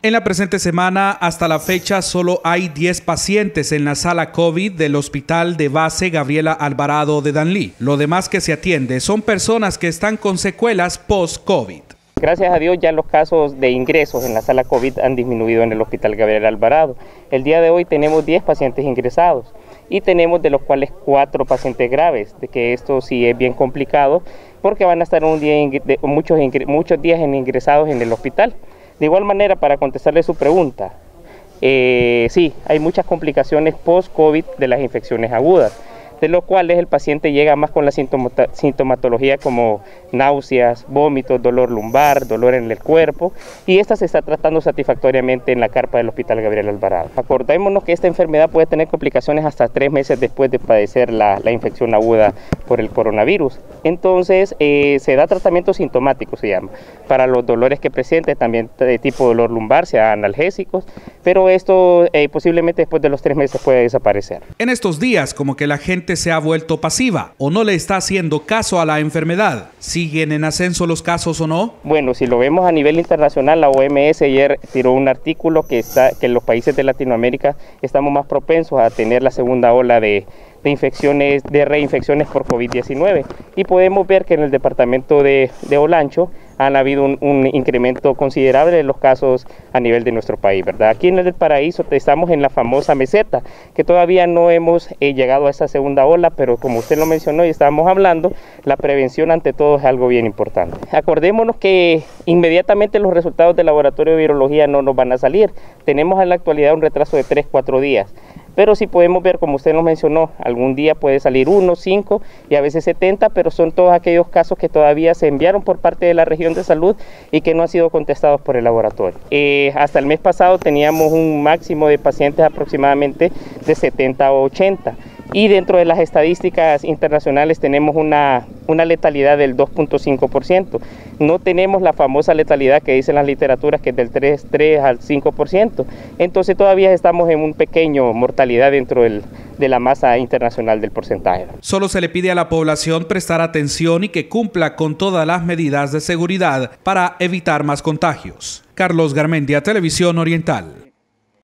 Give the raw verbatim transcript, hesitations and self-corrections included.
En la presente semana, hasta la fecha, solo hay diez pacientes en la sala COVID del Hospital de Base Gabriela Alvarado de Danlí. Lo demás que se atiende son personas que están con secuelas post-COVID. Gracias a Dios ya los casos de ingresos en la sala COVID han disminuido en el Hospital Gabriela Alvarado. El día de hoy tenemos diez pacientes ingresados y tenemos de los cuales cuatro pacientes graves, de que esto sí es bien complicado porque van a estar un día, muchos, muchos días ingresados en el hospital. De igual manera, para contestarle su pregunta, eh, sí, hay muchas complicaciones post-COVID de las infecciones agudas, de lo cuales el paciente llega más con la sintomatología como náuseas, vómitos, dolor lumbar, dolor en el cuerpo, y esta se está tratando satisfactoriamente en la carpa del Hospital Gabriela Alvarado. Acordémonos que esta enfermedad puede tener complicaciones hasta tres meses después de padecer la, la infección aguda por el coronavirus. Entonces eh, se da tratamiento sintomático, se llama, para los dolores que presente, también de tipo dolor lumbar, se dan analgésicos, pero esto eh, posiblemente después de los tres meses puede desaparecer. En estos días, como que la gente se ha vuelto pasiva o no le está haciendo caso a la enfermedad. ¿Siguen en ascenso los casos o no? Bueno, si lo vemos a nivel internacional, la O M S ayer tiró un artículo que, está, que en los países de Latinoamérica estamos más propensos a tener la segunda ola de, de infecciones, de reinfecciones por COVID diecinueve. Y podemos ver que en el departamento de, de Olancho han habido un, un incremento considerable de los casos a nivel de nuestro país, ¿verdad? Aquí en el Paraíso estamos en la famosa meseta, que todavía no hemos eh, llegado a esa segunda ola, pero como usted lo mencionó y estábamos hablando, la prevención ante todo es algo bien importante. Acordémonos que inmediatamente los resultados del laboratorio de virología no nos van a salir. Tenemos en la actualidad un retraso de tres, cuatro días. Pero sí podemos ver, como usted nos mencionó, algún día puede salir uno, cinco y a veces setenta, pero son todos aquellos casos que todavía se enviaron por parte de la región de salud y que no han sido contestados por el laboratorio. Eh, hasta el mes pasado teníamos un máximo de pacientes aproximadamente de setenta o ochenta. Y dentro de las estadísticas internacionales tenemos una, una letalidad del dos punto cinco por ciento. No tenemos la famosa letalidad que dicen las literaturas, que es del tres, tres al cinco por ciento. Entonces todavía estamos en un pequeño mortalidad dentro del, de la masa internacional del porcentaje. Solo se le pide a la población prestar atención y que cumpla con todas las medidas de seguridad para evitar más contagios. Carlos Garmendia, Televisión Oriental.